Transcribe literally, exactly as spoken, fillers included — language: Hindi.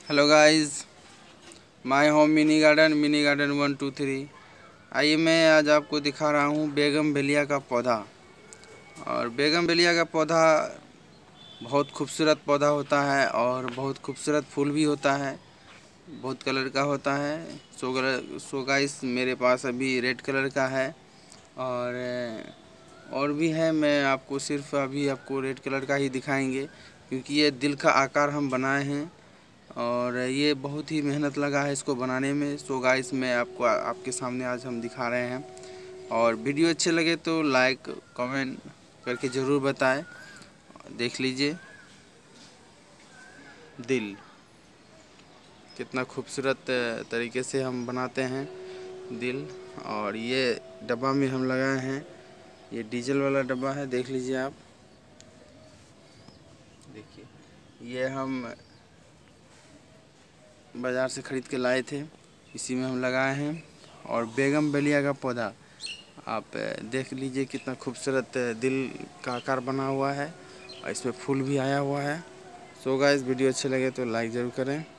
Hello guys, my home mini garden mini garden one two three. आइए मैं आज आपको दिखा रहा हूँ बेगमवेलिया का पौधा। और बेगमवेलिया का पौधा बहुत खूबसूरत पौधा होता है और बहुत खूबसूरत फूल भी होता है, बहुत कलर का होता है। सो कलर सो गाइस मेरे पास अभी रेड कलर का है और और भी है। मैं आपको सिर्फ अभी आपको रेड कलर का ही दिखाएंगे क्योंकि ये दिल का आकार हम बनाए हैं और ये बहुत ही मेहनत लगा है इसको बनाने में। सो गाइस मैं आपको आपके सामने आज हम दिखा रहे हैं। और वीडियो अच्छे लगे तो लाइक कमेंट करके ज़रूर बताएं। देख लीजिए दिल कितना खूबसूरत तरीके से हम बनाते हैं दिल। और ये डब्बा में हम लगाए हैं, ये डीजल वाला डब्बा है, देख लीजिए आप। देखिए ये हम बाज़ार से ख़रीद के लाए थे, इसी में हम लगाए हैं। और बेगमवेलिया का पौधा आप देख लीजिए कितना खूबसूरत दिल का आकार बना हुआ है और इसमें फूल भी आया हुआ है। सो गाइस वीडियो अच्छे लगे तो लाइक ज़रूर करें।